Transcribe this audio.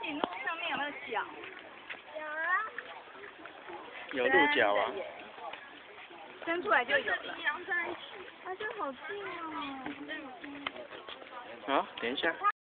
颈鹿上面有没有角？ 有鹿角啊。 伸出来就有了。啊，这好近哦。 好，等一下。